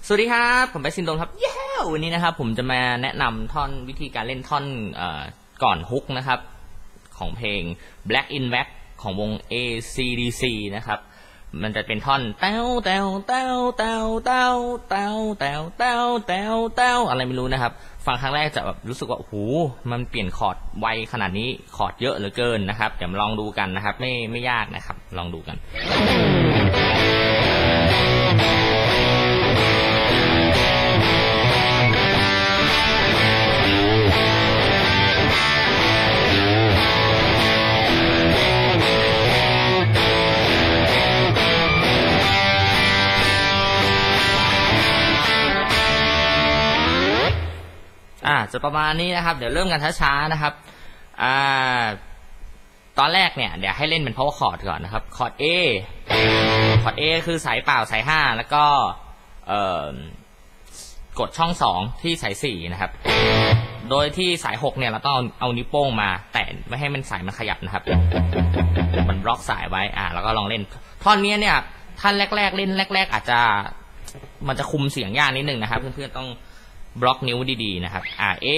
สวัสดีครับผมไปซินโดนครับวันนี้นะครับผมจะมาแนะนำท่อนวิธีการเล่นท่อนก่อนฮุกนะครับของเพลง Black in Black ของวง AC/DC นะครับมันจะเป็นท่อนเต้าเต้าเต้าเต้าเต้าเต้าเต้าเต้าเต้าเต้าอะไรไม่รู้นะครับฟังครั้งแรกจะแบบรู้สึกว่าโอ้โหมันเปลี่ยนคอร์ดไวขนาดนี้คอร์ดเยอะเหลือเกินนะครับเดี๋ยวมาลองดูกันนะครับไม่ยากนะครับลองดูกันจะประมาณนี้นะครับเดี๋ยวเริ่มกันช้าๆนะครับตอนแรกเนี่ยเดี๋ยวให้เล่นเป็น power chord ก่อนนะครับคอร์ด A คือสายเปล่าสาย5แล้วก็กดช่อง2ที่สาย4นะครับโดยที่สาย6เนี่ยเราต้องเอานิ้วโป้งมาแตะไม่ให้มันสายมันขยับนะครับมันบล็อกสายไว้แล้วก็ลองเล่นท่อนนี้เนี่ยท่านแรกๆเล่นแรกๆอาจจะมันจะคุมเสียงยากนิดนึงนะครับเพื่อนๆต้องบล็อกนิ้วดีๆนะครับA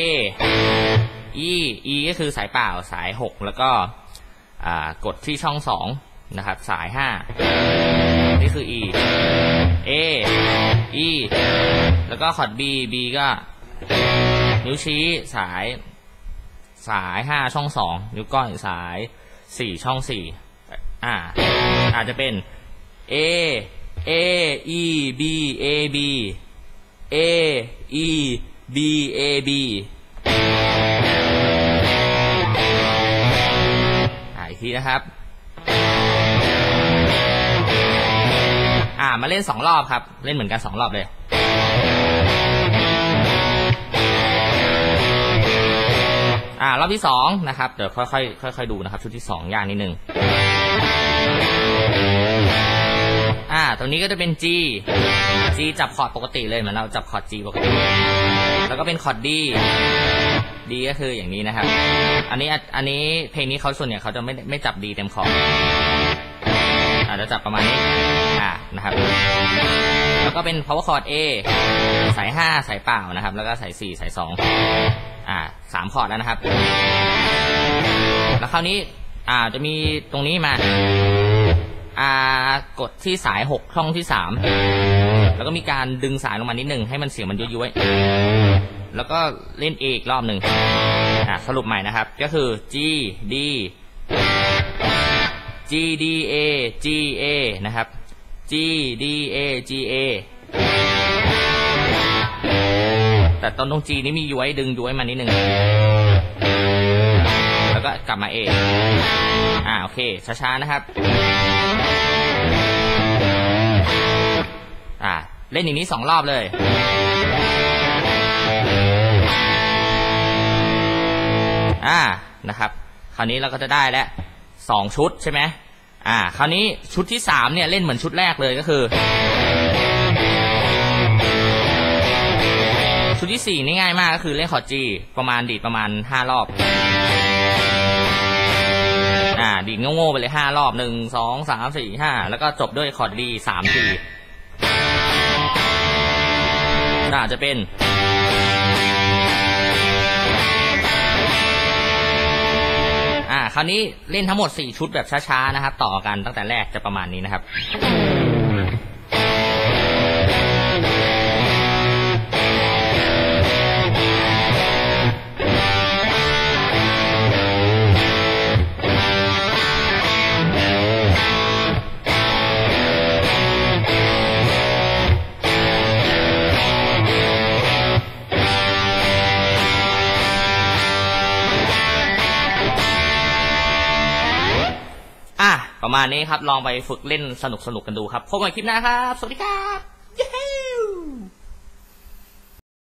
E ก็คือสายเปล่าสาย6แล้วก็กดที่ช่อง2นะครับสาย5นี่คือ A E แล้วก็คอร์ด B ก็นิ้วชี้สาย5ช่อง2นิ้วก้อยสาย4ช่อง4อาจจะเป็น A E B A B A E B A B อีกทีนะครับมาเล่น2รอบครับเล่นเหมือนกัน2รอบเลยรอบที่2นะครับเดี๋ยวค่อยดูนะครับชุดที่2อย่างนิดนึงตรงนี้ก็จะเป็น G จับคอร์ดปกติเลยเหมือนเราจับคอร์ด G ปกติแล้วก็เป็นคอร์ด D ก็คืออย่างนี้นะครับอันนี้เพลงนี้เขาส่วนใหญ่เขาจะไม่จับ D เต็มคอร์ดจะจับประมาณนี้นะครับแล้วก็เป็น power chord A สาย5สายเปล่านะครับแล้วก็สาย4สาย23คอร์ดแล้วนะครับแล้วคราวนี้จะมีตรงนี้มากดที่สาย6ช่องที่3แล้วก็มีการดึงสายลงมานิดนึงให้มันเสียงมันย้อยๆแล้วก็เล่น A อีกรอบหนึ่งสรุปใหม่นะครับก็คือ G D G D A G A นะครับ G D A G A แต่ตรง G นี้มีย้วยดึงย้วยมานิดนึงแล้วก็กลับมา A โอเคช้าๆนะครับเล่นอย่างนี้2รอบเลยนะครับคราวนี้เราก็จะได้แล้ว2ชุดใช่ไหมคราวนี้ชุดที่3เนี่ยเล่นเหมือนชุดแรกเลยก็คือชุดที่4นี่ง่ายมากก็คือเล่นคอร์ด G ประมาณดีดประมาณ5รอบดีดโง่ๆไปเลย5รอบ1 2 3 4 5แล้วก็จบด้วยคอร์ด D 3 ทีจะเป็นคราวนี้เล่นทั้งหมด4ชุดแบบช้าๆนะครับต่อกันตั้งแต่แรกจะประมาณนี้นะครับประมาณนี้ครับลองไปฝึกเล่นสนุกกันดูครับพบกันคลิปหน้าครับสวัสดีครับ